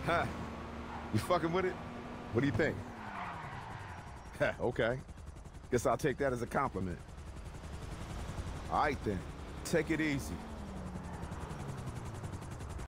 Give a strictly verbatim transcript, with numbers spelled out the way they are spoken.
You fucking with it? What do you think? Okay. Guess I'll take that as a compliment. All right then. Take it easy.